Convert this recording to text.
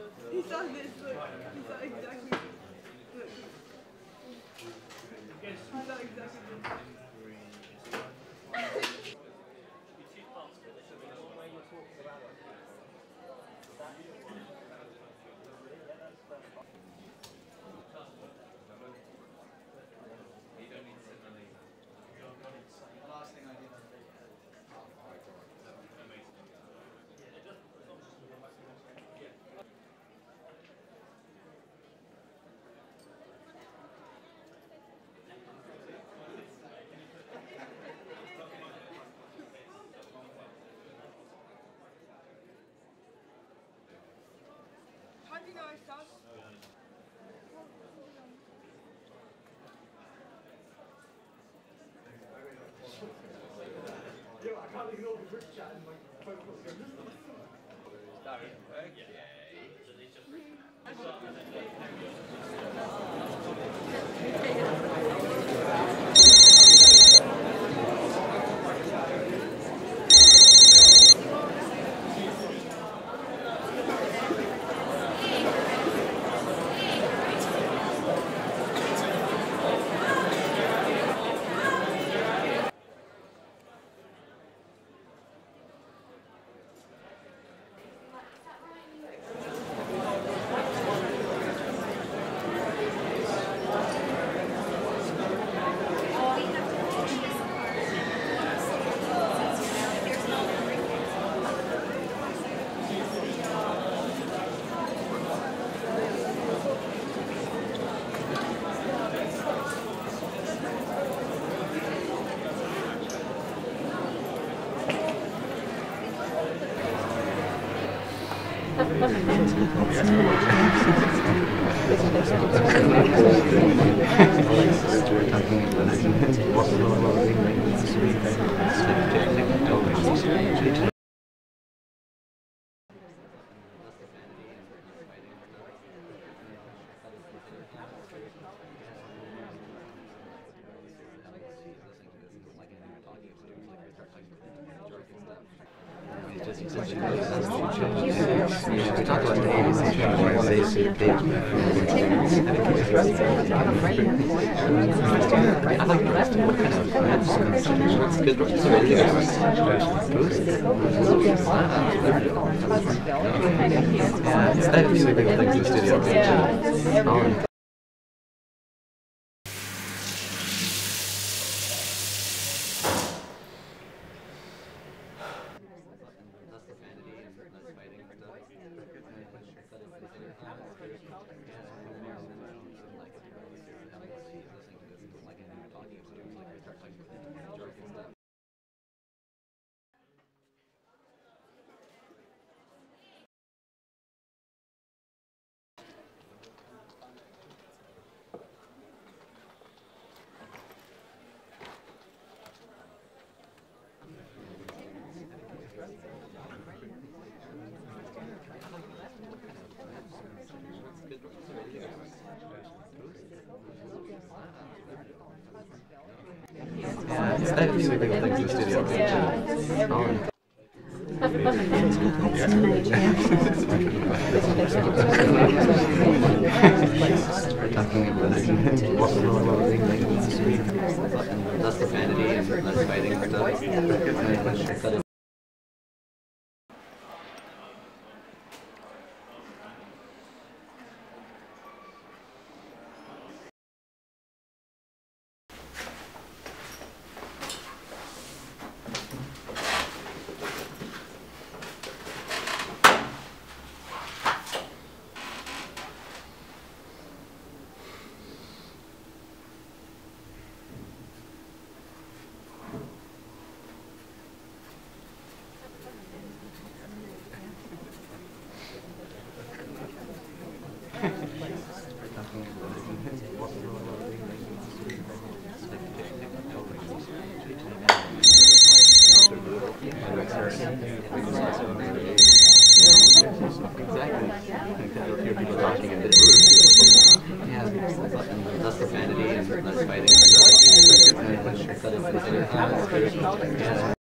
He's done this, look. He's done exactly this. Look. He's done exactly this. How do you know I stopped? Yo, I can't ignore the group chat and my phone calls go. We talked about the 80s and I like the rest of what kind of good roles are it's definitely big things in the studio. It's definitely big things in the studio. Less profanity and less fighting and stuff. Less profanity and less fighting.